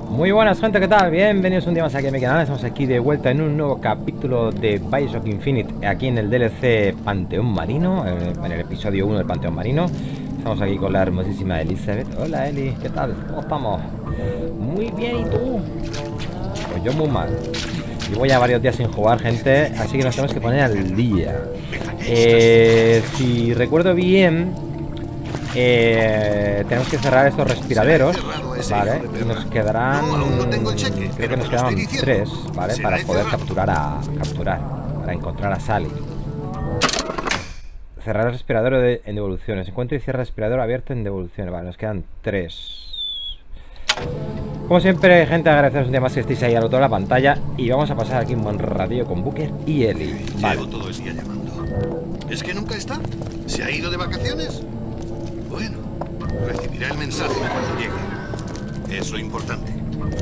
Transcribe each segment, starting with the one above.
Muy buenas gente, ¿qué tal? Bienvenidos un día más aquí a mi canal. Estamos aquí de vuelta en un nuevo capítulo de Bioshock Infinite, aquí en el DLC Panteón Marino, en el episodio 1 del Panteón Marino. Estamos aquí con la hermosísima Elizabeth. Hola Eli, ¿qué tal? ¿Cómo estamos? Muy bien, ¿y tú? Pues yo muy mal. Llevo ya varios días sin jugar, gente, así que nos tenemos que poner al día. Si recuerdo bien, tenemos que cerrar estos respiraderos, ¿vale? Y nos quedarán... creo que nos quedaban 3, ¿vale? Para poder capturar, para encontrar a Sally. Cerrar el respirador en devoluciones. Encuentro y cierra el respirador abierto en devoluciones. Vale, nos quedan 3. Como siempre, gente, agradeceros un día más que estéis ahí al otro de la pantalla. Y vamos a pasar aquí un buen ratillo con Booker y Ellie. Vale. Llevo todo el día llamando. ¿Es que nunca está? ¿Se ha ido de vacaciones? Bueno, recibirá el mensaje cuando llegue. Es lo importante.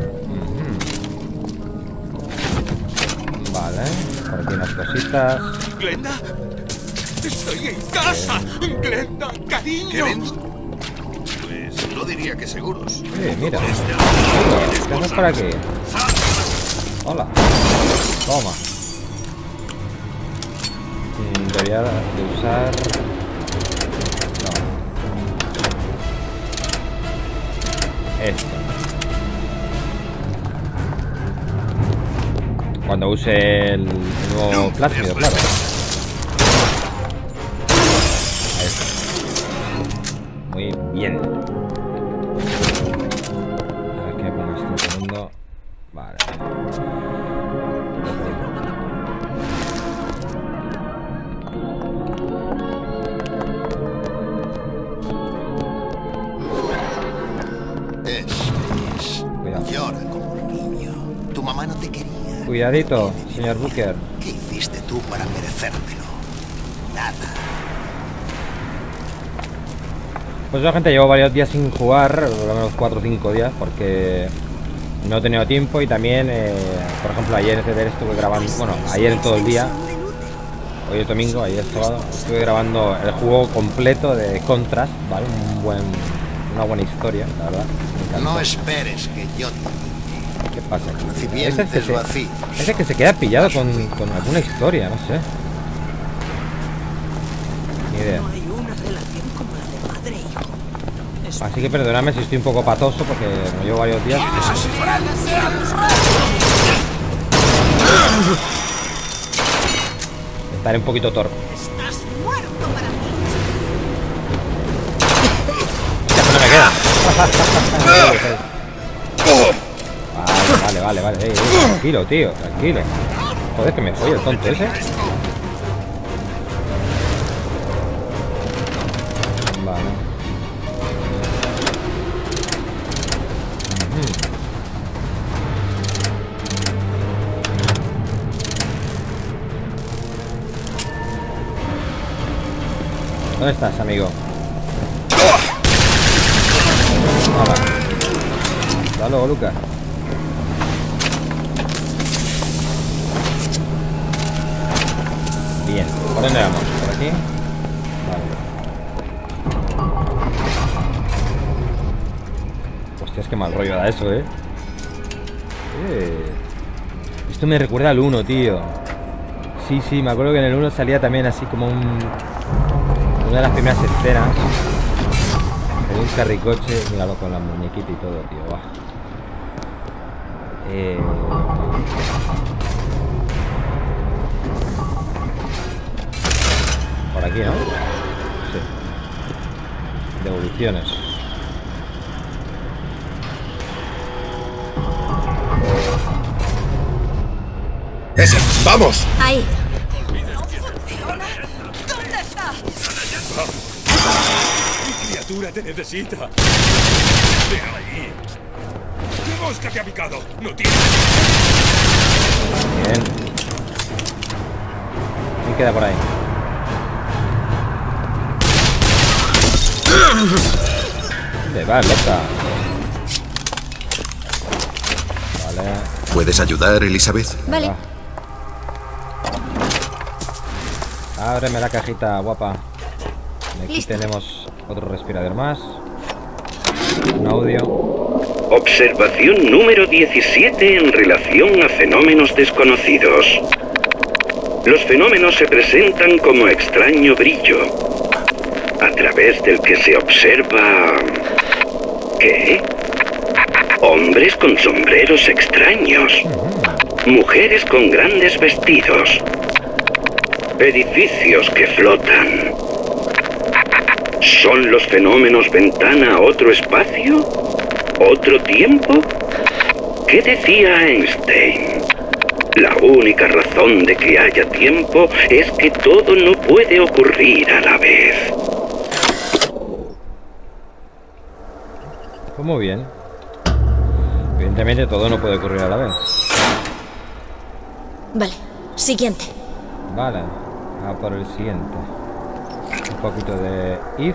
Vale, por aquí unas cositas. ¡Glenda! ¡Estoy en casa! ¡Glenda, cariño! ¿Qué vendo? Pues no diría que seguros. Mira. Desde ¿Qué haces por aquí? Hola. Toma. Debería de usar... No. Esto. Cuando use el nuevo plásmido, claro. Ahí está. Muy bien. A ver que me pongo esto un segundo. Vale. Cuidado. Llora como un niño. Tu mamá no te quería. Cuidadito, señor Booker. ¿Qué hiciste tú para merecértelo? Nada. Pues yo, gente, llevo varios días sin jugar, por lo menos 4 o 5 días, porque no he tenido tiempo. Y también, por ejemplo, ayer estuve grabando, bueno, ayer todo el día, hoy es domingo, ayer es sábado, estuve grabando el juego completo de Contrast, ¿vale? Una buena historia, la verdad. Me encantó. No esperes que yo te... ¿Qué pasa aquí? Recipientes vacíos. Ese que se queda pillado con alguna historia, no sé. Ni idea. No hay una relación como la de padre e hijo. Así que perdóname si estoy un poco patoso, porque me llevo varios días. Estaré un poquito torpe. Estás muerto para mí. Ya, no me queda. Vale. Tranquilo, tío, tranquilo. Joder, que me folle el tonto ese. Vale. ¿Dónde estás, amigo? Hola. Hasta luego, Lucas. Bien, ¿por dónde vamos? ¿Por aquí? Vale. Hostias, qué mal rollo da eso, Esto me recuerda al 1, tío. Sí, me acuerdo que en el 1 salía también así como una de las primeras escenas. En un carricoche, míralo con la muñequita y todo, tío. Buah. Por aquí, ¿no? Sí. Devoluciones. ¡Ese! ¡Vamos! Ahí. ¿Dónde está? Mi criatura te necesita. ¡Ve ahí! ¿Qué mosca te ha picado? ¡No tiene! Bien. ¿Quién queda por ahí? Te va, loca. Vale. ¿Puedes ayudar, Elizabeth? Vale. Ábreme la cajita, guapa. Aquí Listo. tenemos otro respirador más. Un audio. Observación número 17 en relación a fenómenos desconocidos. Los fenómenos se presentan como extraño brillo, a través del que se observa... ¿Qué? Hombres con sombreros extraños. Mujeres con grandes vestidos. Edificios que flotan. ¿Son los fenómenos ventana a otro espacio? ¿Otro tiempo? ¿Qué decía Einstein? La única razón de que haya tiempo es que todo no puede ocurrir a la vez. Pues muy bien. Evidentemente todo no puede ocurrir a la vez. Vale, siguiente. Vale, a por el siguiente. Un poquito de if.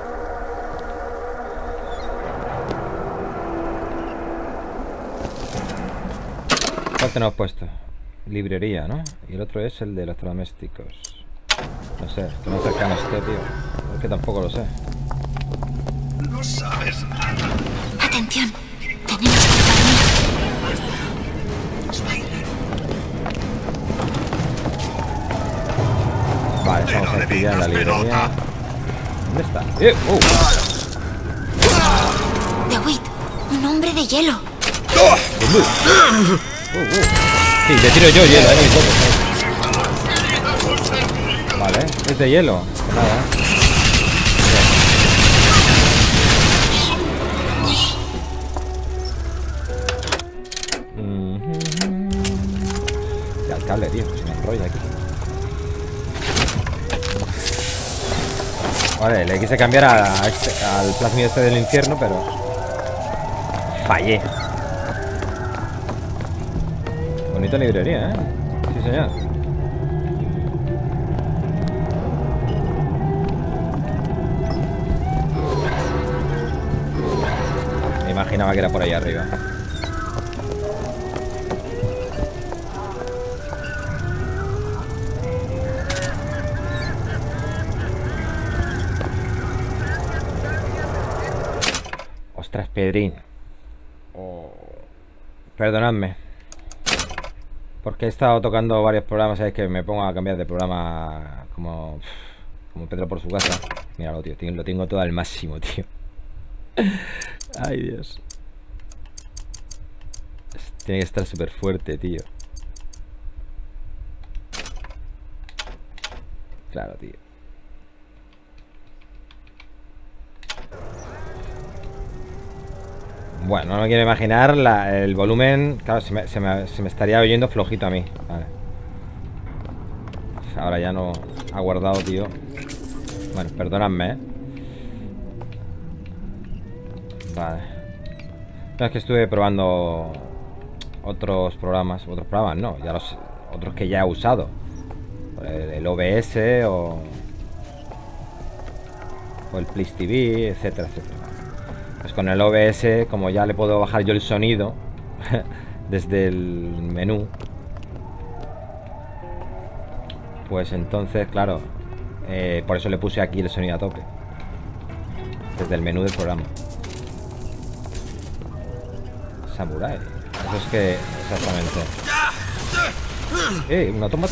¿Cuál tenemos puesto? Librería, ¿no? Y el otro es el de electrodomésticos. No sé, que no cercano esté, tío. Es que tampoco lo sé. No sabes nada. Atención, tenemos compañía. Vale, estamos aquí ya en la librería. ¿Dónde está? DeWitt, un hombre de hielo. Sí, te tiro yo hielo, mi poco. Vale, es de hielo. Pues nada. Ya el cable, tío, se me enrolla aquí. Vale, le quise cambiar al plasmido este del infierno, pero fallé. Bonita librería, ¿eh? Sí, señor. Me imaginaba que era por ahí arriba. Ostras, Pedrín. Oh. Perdonadme. Porque he estado tocando varios programas, ¿sabes? Que me pongo a cambiar de programa como Pedro por su casa. Míralo, tío, lo tengo todo al máximo, tío. Ay, Dios. Tiene que estar súper fuerte, tío. Claro, tío. Bueno, no me quiero imaginar el volumen. Claro, se me estaría oyendo flojito a mí. Vale. Ahora ya no ha guardado, tío. Bueno, perdonadme, ¿eh? Vale. No, es que estuve probando otros programas. Otros programas, no. Ya otros que ya he usado. El OBS o el Please TV, etcétera, etcétera. Pues con el OBS, como ya le puedo bajar yo el sonido desde el menú, pues entonces, claro, por eso le puse aquí el sonido a tope desde el menú del programa. Samurai. Eso es que, exactamente. Un autómata.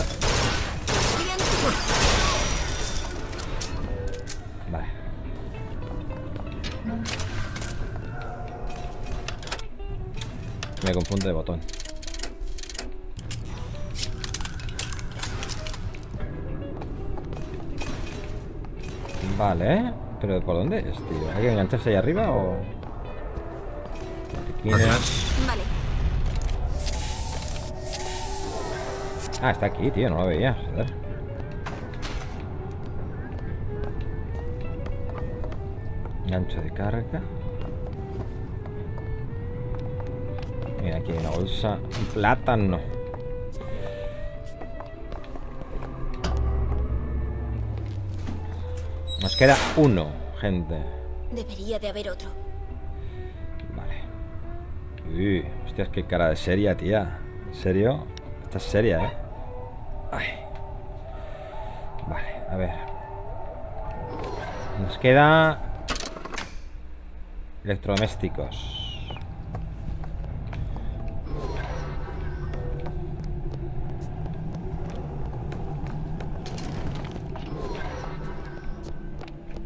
Vale. Me confunde de botón. Vale, pero ¿por dónde es, tío? ¿Hay que engancharse ahí arriba o...? Vale. Ah, está aquí, tío, no lo veía. Joder. Gancho de carga. Mira, aquí hay una bolsa. Un plátano. Nos queda uno, gente. Debería de haber otro. Vale. Hostias, qué cara de seria, tía. ¿En serio? Estás seria, ¿eh? Ay. Vale, a ver. Nos queda... electrodomésticos.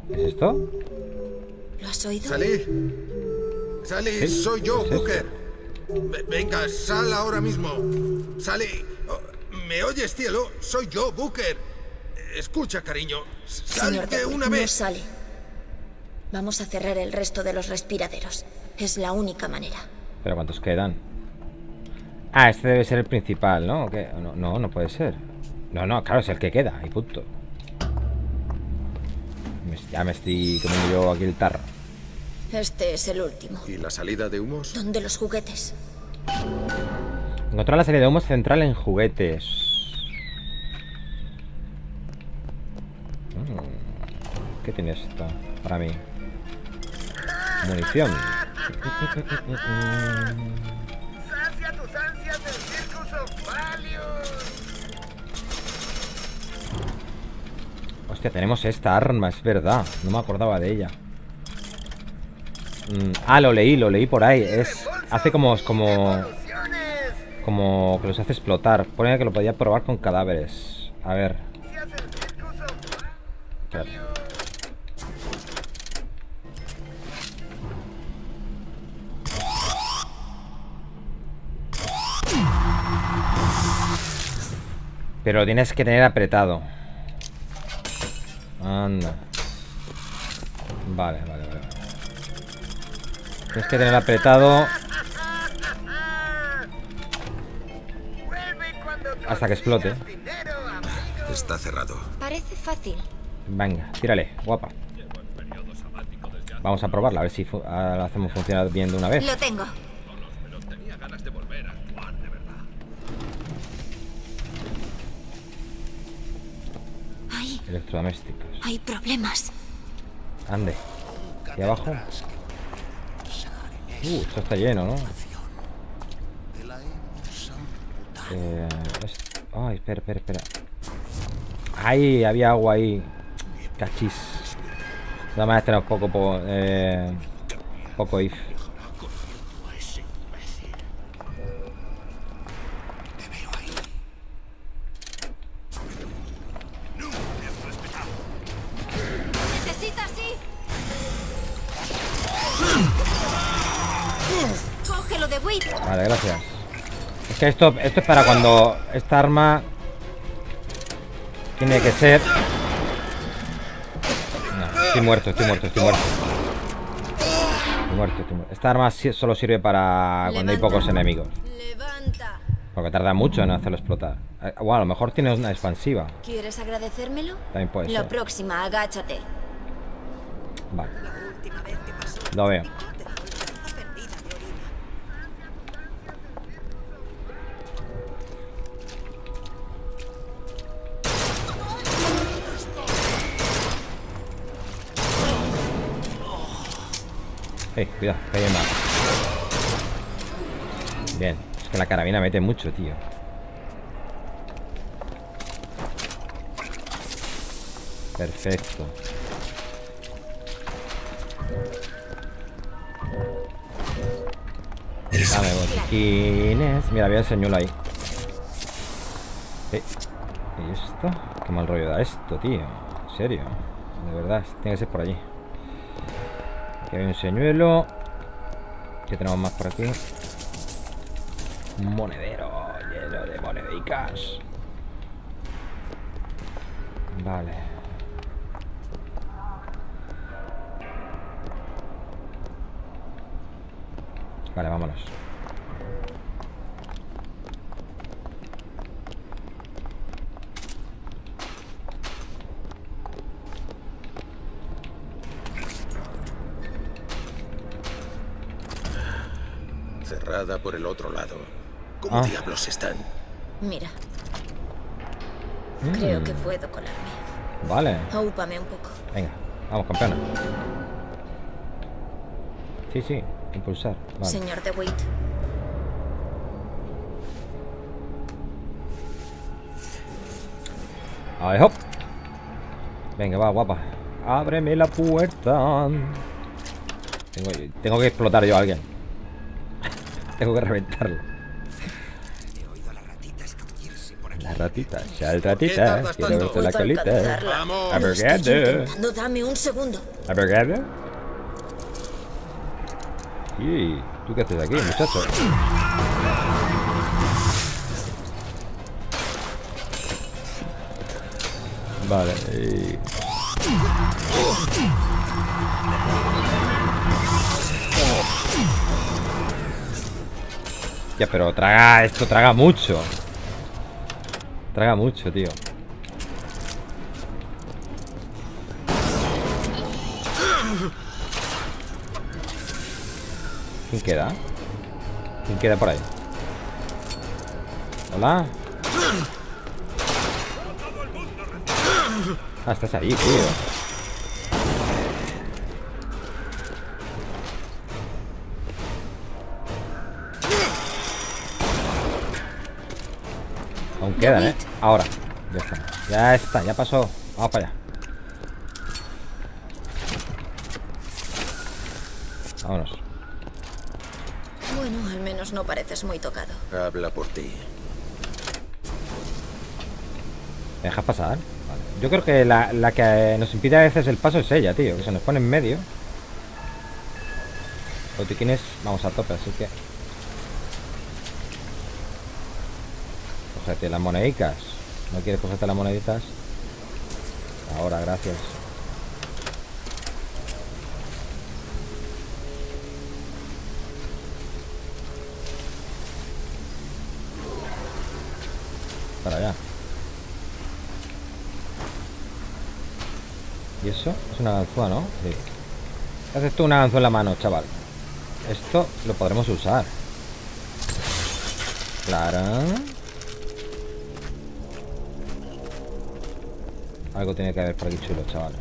¿Es esto? ¿Lo has oído? Salí. Salí, ¿Sí? soy yo, ¿Es esto? Booker. Venga, sal ahora mismo. Salí. Oh, ¿me oyes, cielo? Soy yo, Booker. Escucha, cariño. Sal Señor de DeWitt, una no vez. sale. Vamos a cerrar el resto de los respiraderos. Es la única manera. ¿Pero cuántos quedan? Ah, este debe ser el principal, ¿no? ¿O qué? No puede ser. No, claro, es el que queda. Y punto. Ya me estoy comiendo yo aquí el tarro. Este es el último. ¿Y la salida de humos? ¿Dónde los juguetes? Encontrar la salida de humos central en juguetes. ¿Qué tiene esto para mí? Munición. Sacia tus ansias del Circus of Valius. Hostia, tenemos esta arma, es verdad. No me acordaba de ella. Ah, lo leí por ahí. Hace como que los hace explotar. Pone que lo podía probar con cadáveres. A ver. Espérate. Pero lo tienes que tener apretado. Anda. Vale. Tienes que tener apretado hasta que explote. Está cerrado. Parece fácil. Venga, tírale, guapa. Vamos a probarla, a ver si la hacemos funcionar bien de una vez. Lo tengo. Ahí. Electrodomésticos. Hay problemas. Ande. Aquí abajo. Esto está lleno, ¿no? Ay, espera. Ay, había agua ahí. Cachis. Nada más tener poco if. ¿Necesitas ir? Cógelo, DeWitt. Vale, gracias. Es que esto es para cuando esta arma tiene que ser... No, estoy muerto. Esta arma solo sirve para cuando hay pocos enemigos. Levanta. Porque tarda mucho en hacerlo explotar. Bueno, a lo mejor tiene una expansiva. ¿Quieres agradecérmelo? También puede La ser. próxima, agáchate. Vale. Lo veo. Cuidado, que hay más. Bien, es que la carabina mete mucho, tío. Perfecto. Dame botiquines. Mira, había el señuelo ahí. ¿Y esto? Qué mal rollo da esto, tío. En serio. De verdad, tiene que ser por allí. Aquí hay un señuelo. ¿Qué tenemos más por aquí? Un monedero lleno de monedicas. Vale. Vale, vámonos. Cerrada por el otro lado. ¿Cómo diablos están? Mira. Creo que puedo colarme. Vale. Aúpame un poco. Venga, vamos, campeona. Sí, impulsar. Vale. Señor DeWitt. Ahí, hop. Venga, va, guapa. Ábreme la puerta. Tengo que explotar yo a alguien. Tengo que reventarlo. He oído a la ratita escabullirse por aquí. La ratita, ya el ¿Qué ratita. tardas Quiero tanto? verte la Puedo colita. alcanzarla. Vamos. A Lo ver, estoy ¿qué? intentando. Dame un segundo. A ver, ¿qué? Y ¿tú qué haces aquí, muchacho? Vale. Ya, pero traga, esto traga mucho. Traga mucho, tío. ¿Quién queda? ¿Quién queda por ahí? Hola. Ah, estás ahí, tío. Aún quedan, ¿eh? Ahora. Ya está. Ya está, ya pasó. Vamos para allá. Vámonos. Bueno, al menos no pareces muy tocado. Habla por ti. ¿Me dejas pasar? Vale. Yo creo que la que nos impide a veces el paso es ella, tío. Que se nos pone en medio. Botiquines, vamos a tope, así que... Cógete las moneditas. ¿No quieres cogerte las moneditas? Ahora, gracias. Para allá. ¿Y eso? Es una ganzúa, ¿no? Sí. ¿Qué haces tú una ganzúa en la mano, chaval? Esto lo podremos usar. Claro. Algo tiene que haber por aquí chulo, chaval.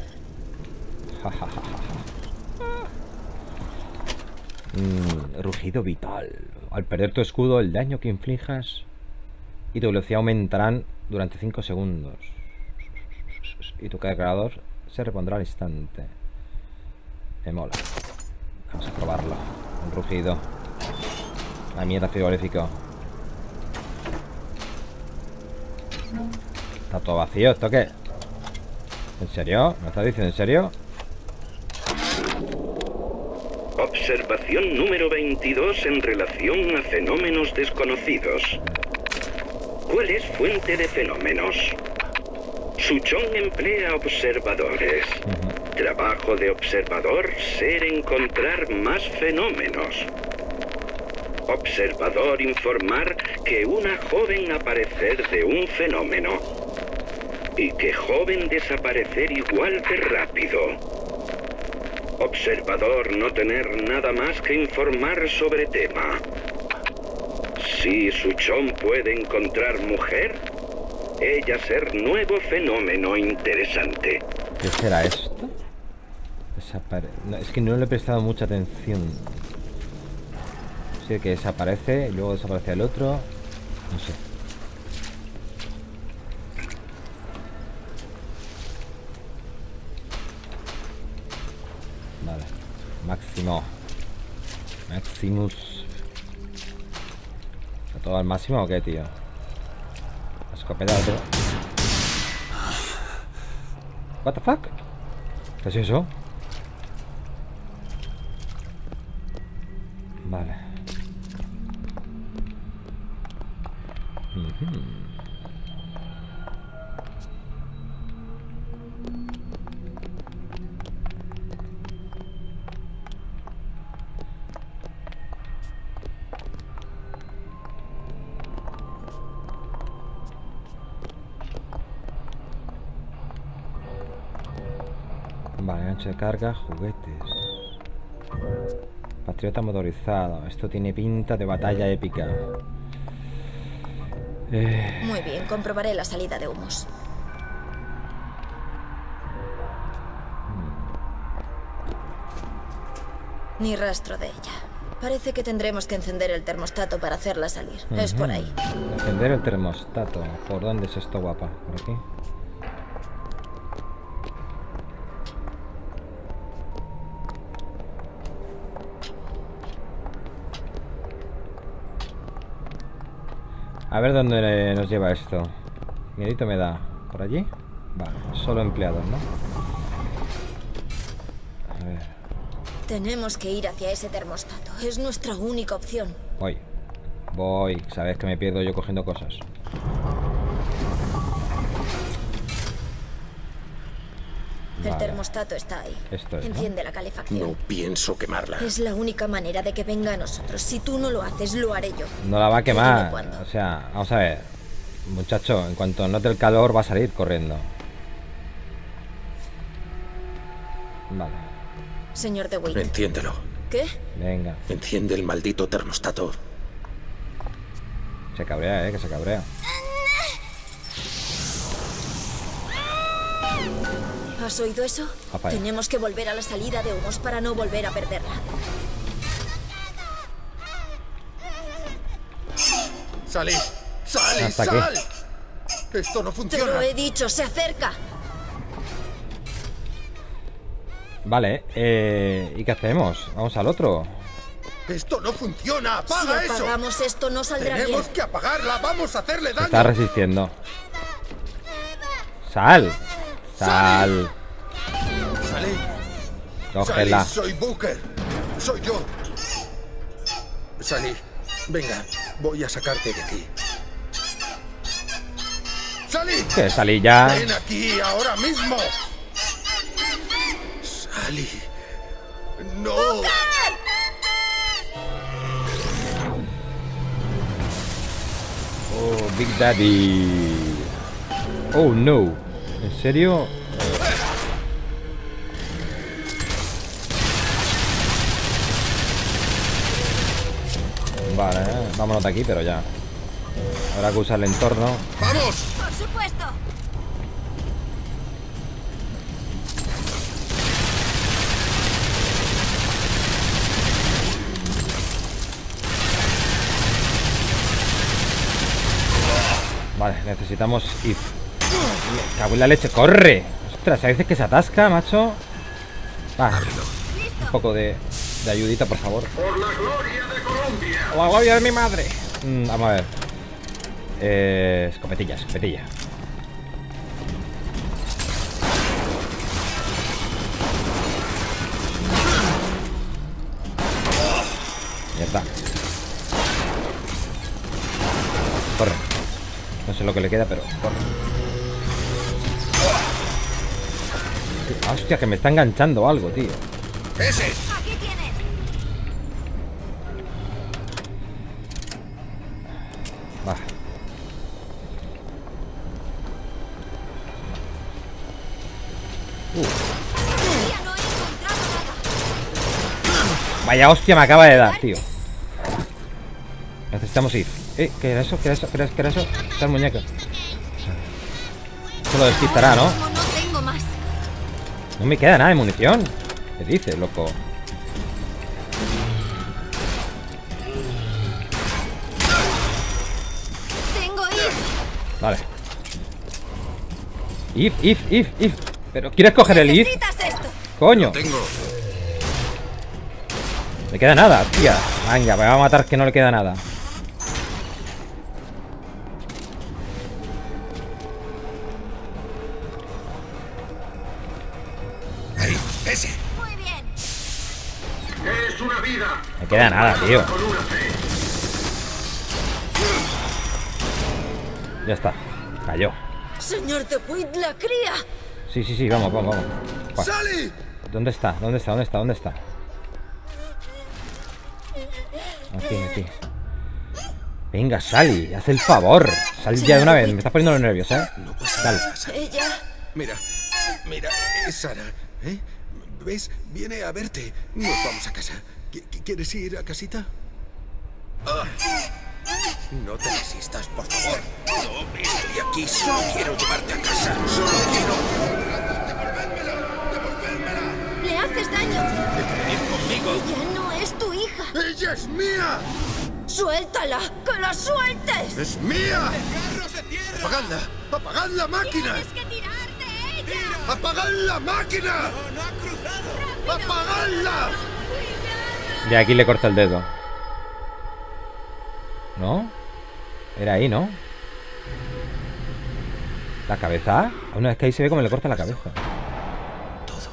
Rugido vital. Al perder tu escudo, el daño que inflijas y tu velocidad aumentarán durante 5 segundos. Y tu cargador se repondrá al instante. Me mola. Vamos a probarlo. Un rugido. La mierda, frigorífico. Está todo vacío. ¿Esto qué? ¿En serio? ¿Me estás diciendo en serio? Observación número 22 en relación a fenómenos desconocidos. ¿Cuál es fuente de fenómenos? Suchong emplea observadores. Trabajo de observador, ser encontrar más fenómenos. Observador, informar que una joven aparecer de un fenómeno. Y que joven desaparecer igual de rápido. Observador, no tener nada más que informar sobre tema. Si Suchong puede encontrar mujer, ella ser nuevo fenómeno interesante. ¿Qué será esto? No, es que no le he prestado mucha atención. Sí, que desaparece y luego desaparece el otro. No sé. Vale. Máximo. Maximus. ¿Está todo al máximo o qué, tío? La escopeta de otro. What the fuck? ¿Qué es eso? Vale. Vale, gancho de carga, juguetes. Patriota motorizado. Esto tiene pinta de batalla épica. Muy bien, comprobaré la salida de humos. Ni rastro de ella. Parece que tendremos que encender el termostato para hacerla salir. Es por ahí. Encender el termostato. ¿Por dónde es esto, guapa? ¿Por aquí? A ver dónde nos lleva esto. Miedito me da. ¿Por allí? Vale, solo empleados, ¿no? A ver. Tenemos que ir hacia ese termostato. Es nuestra única opción. Voy. Sabes que me pierdo yo cogiendo cosas. El termostato está ahí. Esto es, Enciende la calefacción. No pienso quemarla. Es la única manera de que venga a nosotros. Si tú no lo haces, lo haré yo. No la va a quemar. Dime cuándo. O sea, vamos a ver. Muchacho, en cuanto note el calor va a salir corriendo. Vale. Señor DeWitt. Enciéndelo. ¿Qué? Venga. Enciende el maldito termostato. Se cabrea, que se cabrea. ¿Has oído eso? Papaya. Tenemos que volver a la salida de humos para no volver a perderla. ¡Salid! ¡Sal! Hasta ¡Sal! aquí. Esto no Te funciona. lo he dicho, se acerca. Vale, ¿y qué hacemos? Vamos al otro. Esto no funciona. ¡Apaga Si eso! apagamos esto, no saldrá bien. Tenemos que apagarla. Vamos a hacerle Se daño. está resistiendo. ¡Sal! ¡Sal! Salid. Cógela. Salid, soy Booker. Soy yo. Salid. Venga, voy a sacarte de aquí. ¡Salid! Que salí ya. ¡Ven aquí ahora mismo! ¡Salid! ¡No! Oh, Big Daddy. Oh, no. ¿En serio? Vale, vámonos de aquí, pero ya. Habrá que usar el entorno. ¡Vamos! Por supuesto. Vale, necesitamos ir. Me cago en la leche, corre. Ostras, a veces que se atasca, macho. Va. Un poco de ayudita, por favor. Por la gloria de Colombia. ¡La gloria de mi madre! Vamos a ver. Escopetilla, escopetilla. Mierda. Corre. No sé lo que le queda, pero corre. Hostia, que me está enganchando algo, tío. ¡Ese! Aquí tienes. Va. Ya no he encontrado nada. Vaya hostia me acaba de dar, tío. Necesitamos ir. ¿Qué era eso? ¿Qué era eso? ¿Qué era eso? Está el muñeco. Eso lo despistará, ¿no? No, no tengo más. No me queda nada de munición. ¿Qué dices, loco? Tengo ir. Vale. If. Pero ¿quieres coger el if? Necesitas esto. Coño. Tengo. No le queda nada, tía. Venga, me va a matar que no le queda nada. ¡Ahí! ¡Ese! Muy bien. Es una vida. No me queda nada, tío. Con una fe. Ya está. Cayó. Señor DeWitt, la cría. Sí, vamos. Va. ¡Sally! ¿Dónde está? Aquí. Venga, Sally, haz el favor. Sal ya de una vez, me estás poniendo los nervios, ¿eh? No pasa Dale. nada, Sally. Ella. Mira, es Sara, ¿eh? ¿Ves? Viene a verte. Nos vamos a casa. ¿Quieres ir a casita? Ah. No te resistas, por favor. No, estoy aquí. Solo quiero llevarte a casa. Solo quiero. ¡Devolvédmela! Le haces daño. ¡Venid conmigo! Ella no es tu hija. ¡Ella es mía! Suéltala. ¡Que la sueltes! ¡Es mía! ¡Apagadla! ¡Apagad la máquina! Tienes que tirar de ella. ¡Apagad la máquina! ¡No ha cruzado! ¡Apagadla! De aquí le corta el dedo. ¿No? Era ahí, ¿no? ¿La cabeza? Una vez que ahí se ve cómo le corta la cabeza. Todo.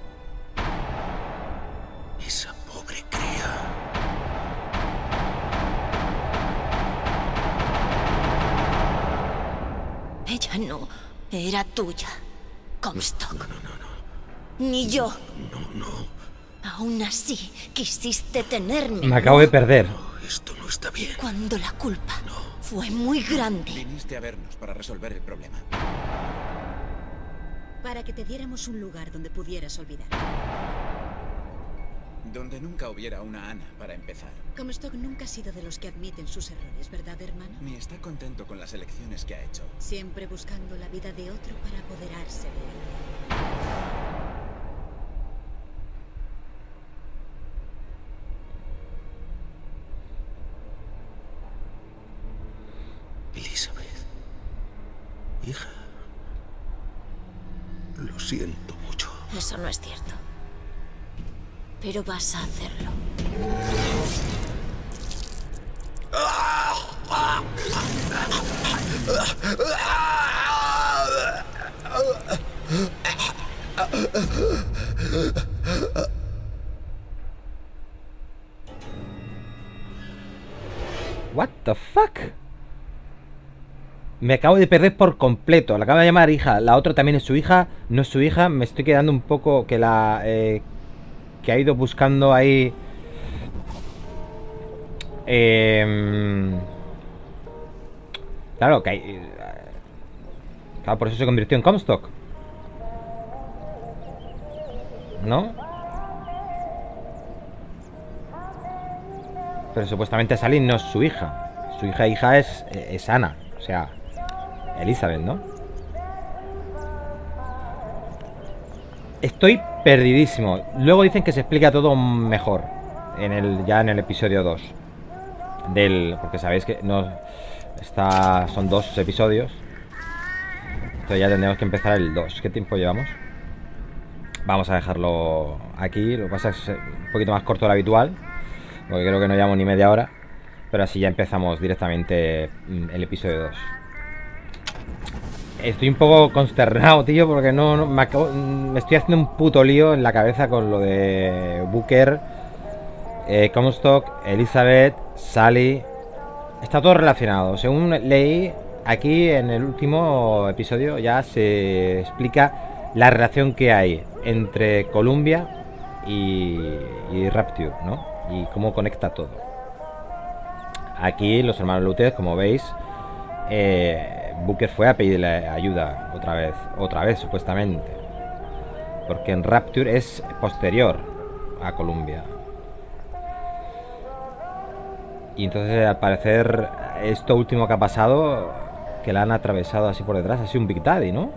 Esa pobre cría. Ella no era tuya, Comstock. No. Ni yo. No. Aún así, quisiste tenerme. Me acabo de perder. Esto no está bien. Cuando la culpa fue muy grande. Viniste a vernos para resolver el problema. Para que te diéramos un lugar donde pudieras olvidar. Donde nunca hubiera una Ana, para empezar. Comstock nunca ha sido de los que admiten sus errores, ¿verdad, hermano? Ni está contento con las elecciones que ha hecho. Siempre buscando la vida de otro para apoderarse de él. Elizabeth. Hija. Lo siento mucho. Eso no es cierto. Pero vas a hacerlo. What the fuck? Me acabo de perder por completo. La acabo de llamar hija. La otra también es su hija. No es su hija. Me estoy quedando un poco que la... que ha ido buscando ahí... claro, que hay... claro, por eso se convirtió en Comstock. ¿No? Pero supuestamente Sally no es su hija. Su hija es Ana. O sea, Elizabeth, ¿no? Estoy perdidísimo. Luego dicen que se explica todo mejor ya en el episodio 2 porque sabéis que no son 2 episodios. Entonces ya tendremos que empezar el 2. ¿Qué tiempo llevamos? Vamos a dejarlo aquí. Lo que pasa es un poquito más corto de lo habitual, porque creo que no llevamos ni media hora. Pero así ya empezamos directamente el episodio 2. Estoy un poco consternado, tío, porque me estoy haciendo un puto lío en la cabeza con lo de Booker, Comstock, Elizabeth, Sally. Está todo relacionado. Según leí, aquí en el último episodio ya se explica la relación que hay entre Columbia y Rapture, ¿no? Y cómo conecta todo. Aquí los hermanos Lutez, como veis, Booker fue a pedirle ayuda otra vez supuestamente, porque en Rapture es posterior a Columbia. Y entonces al parecer esto último que ha pasado, que la han atravesado así por detrás, ha sido un Big Daddy, ¿no?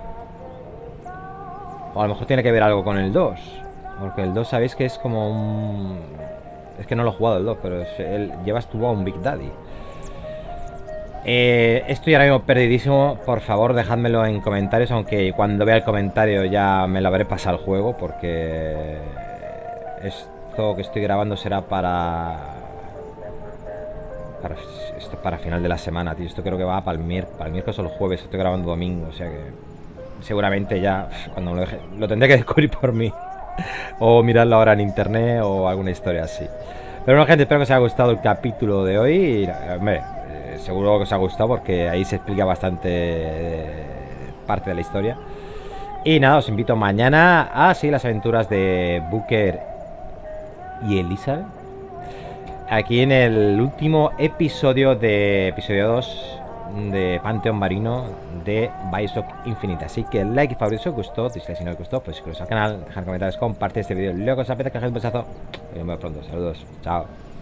O a lo mejor tiene que ver algo con el 2, porque el 2 sabéis que es como un... Es que no lo he jugado el 2, pero él estuvo a un Big Daddy. Estoy ahora mismo perdidísimo. Por favor, dejádmelo en comentarios, aunque cuando vea el comentario ya me lo habré pasado el juego, porque esto que estoy grabando será para final de la semana, tío. Esto creo que va para el miércoles o el jueves. Estoy grabando domingo, o sea que seguramente ya cuando me lo deje lo tendré que descubrir por mí. O mirarlo ahora en internet o alguna historia así. Pero bueno, gente, espero que os haya gustado el capítulo de hoy. Y, hombre, seguro que os ha gustado porque ahí se explica bastante parte de la historia. Y nada, os invito mañana a seguir las aventuras de Booker y Elizabeth aquí en el último episodio 2 de Panteón Marino de Bioshock Infinite. Así que like y favorito si os gustó, dislike si no os gustó, pues suscribiros al canal, dejar comentarios, compartir este vídeo, luego os apetece que os hagáis un besazo y nos vemos pronto. Saludos, chao.